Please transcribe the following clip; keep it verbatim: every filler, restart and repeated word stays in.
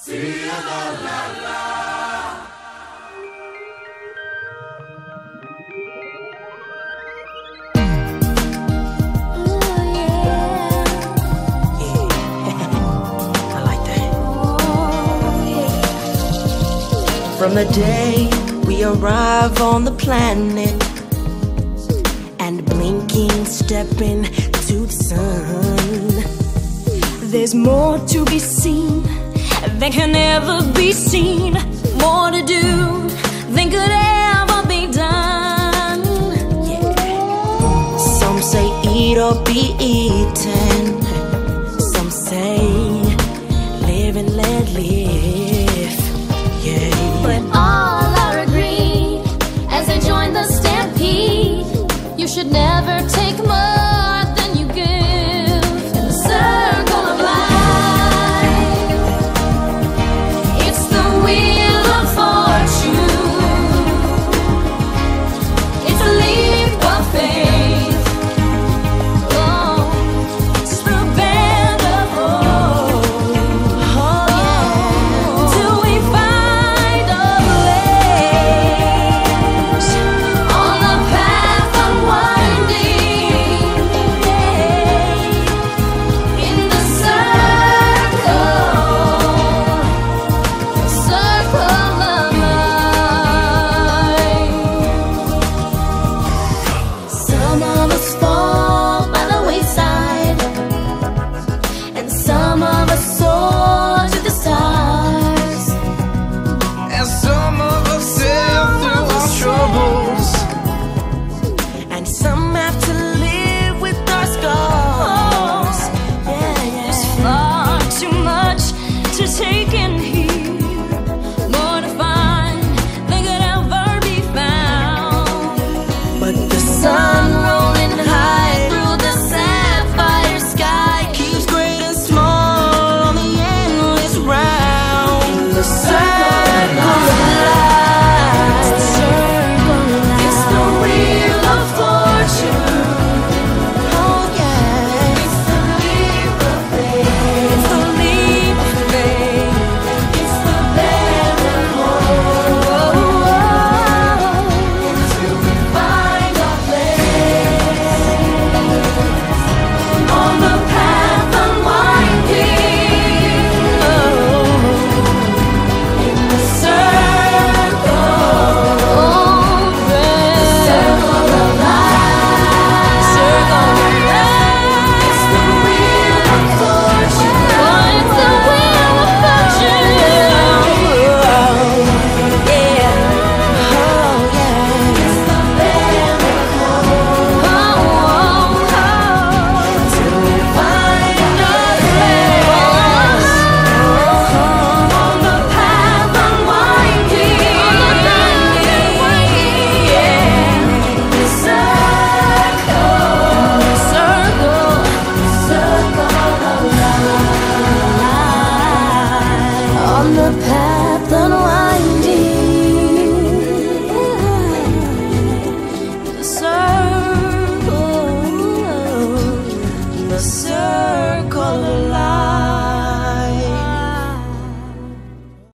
From the day we arrive on the planet and blinking step into the sun, there's more to be seen than can ever be seen, more to do than could ever be done. Yeah. Some say eat or be eaten,